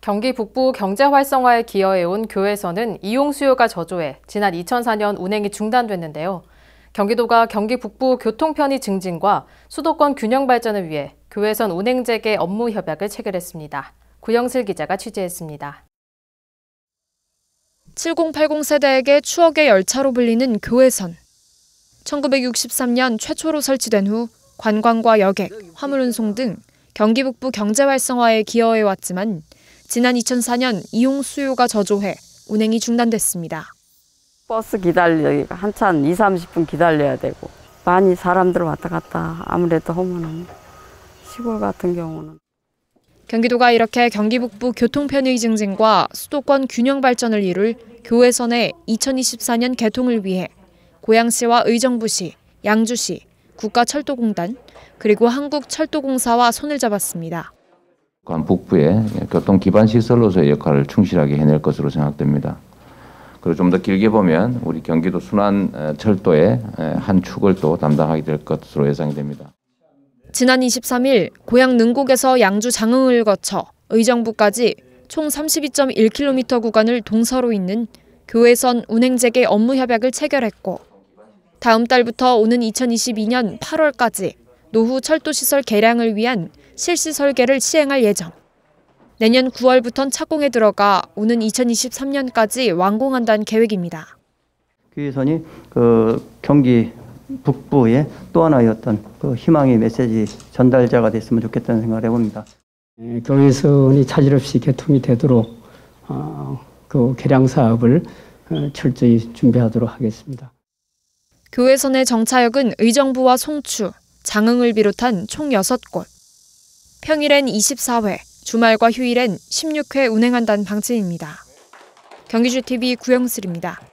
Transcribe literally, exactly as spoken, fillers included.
경기 북부 경제 활성화에 기여해온 교외선은 이용 수요가 저조해 지난 이천사 년 운행이 중단됐는데요. 경기도가 경기 북부 교통 편의 증진과 수도권 균형 발전을 위해 교외선 운행 재개 업무 협약을 체결했습니다. 구영슬 기자가 취재했습니다. 칠공팔공 세대에게 추억의 열차로 불리는 교외선. 천구백육십삼 년 최초로 설치된 후 관광과 여객, 화물 운송 등 경기 북부 경제 활성화에 기여해왔지만 지난 이천사 년 이용 수요가 저조해 운행이 중단됐습니다. 버스 기다리기가 한참 이삼십 분 기다려야 되고 많이 사람들 왔다 갔다 아무래도 하면은 시골 같은 경우는. 경기도가 이렇게 경기 북부 교통 편의 증진과 수도권 균형 발전을 이룰 교외선의 이천이십사 년 개통을 위해 고양시와 의정부시, 양주시, 국가철도공단, 그리고 한국철도공사와 손을 잡았습니다. 북부의 교통 기반 시설로서의 역할을 충실하게 해낼 것으로 생각됩니다. 그리고 좀 더 길게 보면 우리 경기도 순환 철도의 한 축을 또 담당하게 될 것으로 예상이 됩니다. 지난 이십삼 일 고양 능곡에서 양주 장흥을 거쳐 의정부까지 총 삼십이 점 일 킬로미터 구간을 동서로 잇는 교외선 운행 재개 업무 협약을 체결했고 다음 달부터 오는 이천이십이 년 팔월까지 노후 철도시설 개량을 위한 실시 설계를 시행할 예정. 내년 구월부터는 착공에 들어가 오는 이천이십삼 년까지 완공한다는 계획입니다. 교외선이 그 경기 북부의 또 하나의 어떤 그 희망의 메시지 전달자가 됐으면 좋겠다는 생각을 해봅니다. 교외선이 차질 없이 개통이 되도록 어, 그 개량 사업을 철저히 준비하도록 하겠습니다. 교외선의 정차역은 의정부와 송추, 장흥을 비롯한 총 여섯 곳. 평일엔 이십사 회, 주말과 휴일엔 십육 회 운행한다는 방침입니다. 경기주티비 구영슬입니다.